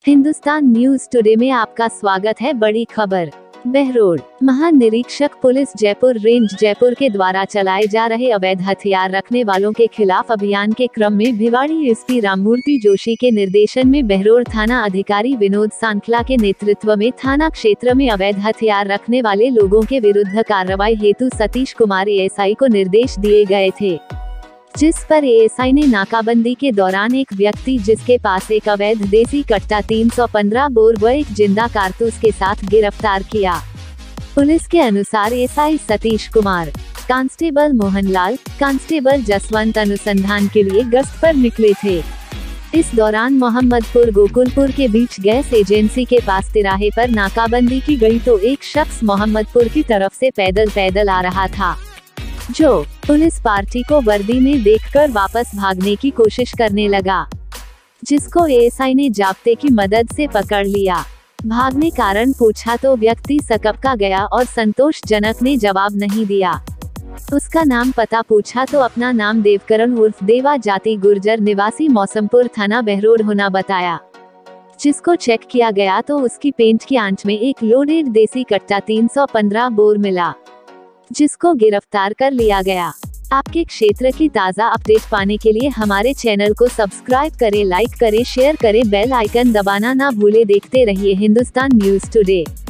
Hindustan news today में आपका स्वागत है। बड़ी खबर। बहरोड महानिरीक्षक पुलिस जयपुर रेंज जयपुर के द्वारा चलाए जा रहे अवैध हथियार रखने वालों के खिलाफ अभियान के क्रम में भिवाड़ी एसपी राममूर्ति जोशी के निर्देशन में बहरोड थाना अधिकारी विनोद सांखला के नेतृत्व में थाना क्षेत्र में अवैध हथियार रखने वाले लोगों के विरुद्ध कार्रवाई हेतु सतीश कुमार एएसआई को निर्देश दिए गए थे, जिस पर एएसआई ने नाकाबंदी के दौरान एक व्यक्ति जिसके पास एक अवैध देसी कट्टा 315 बोर व एक जिंदा कारतूस के साथ गिरफ्तार किया। पुलिस के अनुसार ASI Satish Kumar, constable Mohanlal, constable Jaswant अनुसंधान के लिए गश्त पर निकले थे। इस दौरान मोहम्मदपुर गोकुलपुर के बीच गैस एजेंसी के पास तिराहे पर नाकाबंदी की गई तो एक शख्स मोहम्मदपुर की तरफ से पैदल आ रहा था, जो पुलिस पार्टी को वर्दी में देखकर वापस भागने की कोशिश करने लगा, जिसको एएसआई ने जाब्ते की मदद से पकड़ लिया। भागने कारण पूछा तो व्यक्ति सकपका गया और संतोषजनक ने जवाब नहीं दिया। उसका नाम पता पूछा तो अपना नाम देवकरण उर्फ देवा जाति गुर्जर निवासी मौसमपुर थाना बहरोड होना बताया, जिसको चेक किया गया तो उसकी पेंट की आंच में एक लोडेड देसी कट्टा 315 बोर मिला, जिसको गिरफ्तार कर लिया गया। आपके क्षेत्र की ताज़ा अपडेट पाने के लिए हमारे चैनल को सब्सक्राइब करें, लाइक करें, शेयर करें, बेल आइकन दबाना ना भूले। देखते रहिए हिंदुस्तान न्यूज टुडे।